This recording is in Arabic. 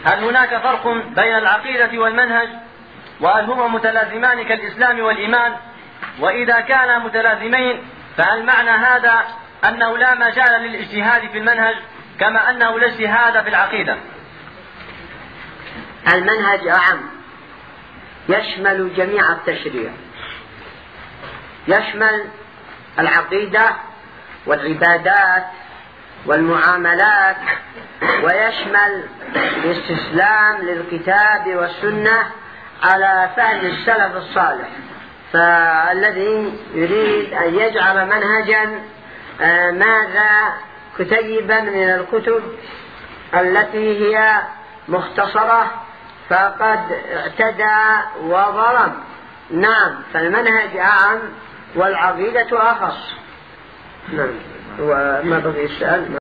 هل هناك فرق بين العقيدة والمنهج؟ وهل هما متلازمان كالإسلام والإيمان؟ وإذا كانا متلازمين فهل معنى هذا أنه لا مجال للاجتهاد في المنهج كما أنه لا اجتهاد في العقيدة؟ المنهج أعم، يشمل جميع التشريع، يشمل العقيدة والعبادات والمعاملات، ويشمل الاستسلام للكتاب والسنة على فهم السلف الصالح. فالذي يريد أن يجعل منهجا ماذا كتيبا من الكتب التي هي مختصرة فقد اعتدى وظلم. نعم، فالمنهج أعم والعقيدة أخص. نعم، وما بقي السؤال؟